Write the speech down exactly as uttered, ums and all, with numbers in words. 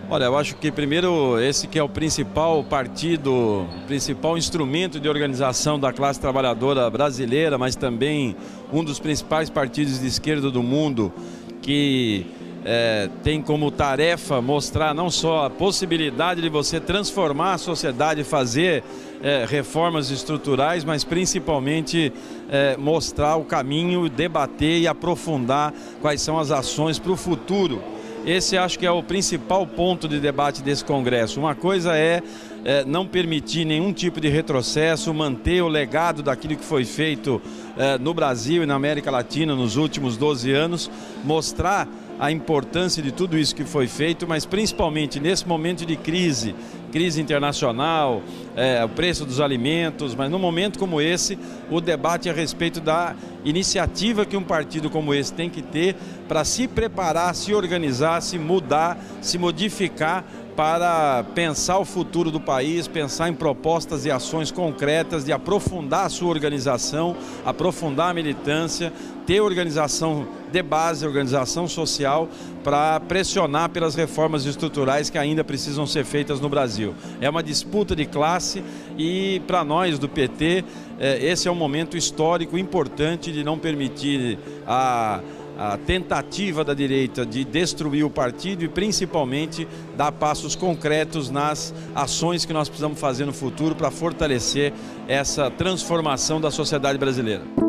Olha, eu acho que primeiro esse que é o principal partido, principal instrumento de organização da classe trabalhadora brasileira, mas também um dos principais partidos de esquerda do mundo, que é, tem como tarefa mostrar não só a possibilidade de você transformar a sociedade e fazer é, reformas estruturais, mas principalmente é, mostrar o caminho, debater e aprofundar quais são as ações para o futuro. Esse acho que é o principal ponto de debate desse Congresso. Uma coisa é, é não permitir nenhum tipo de retrocesso, manter o legado daquilo que foi feito é, no Brasil e na América Latina nos últimos doze anos, mostrar a importância de tudo isso que foi feito, mas principalmente nesse momento de crise, crise internacional, é, o preço dos alimentos, mas num momento como esse, o debate a respeito da iniciativa que um partido como esse tem que ter para se preparar, se organizar, se mudar, se modificar para pensar o futuro do país, pensar em propostas e ações concretas de aprofundar a sua organização, aprofundar a militância, ter organização de base, organização social para pressionar pelas reformas estruturais que ainda precisam ser feitas no Brasil. É uma disputa de classe e para nós do P T esse é um momento histórico importante de não permitir a a tentativa da direita de destruir o partido e principalmente dar passos concretos nas ações que nós precisamos fazer no futuro para fortalecer essa transformação da sociedade brasileira.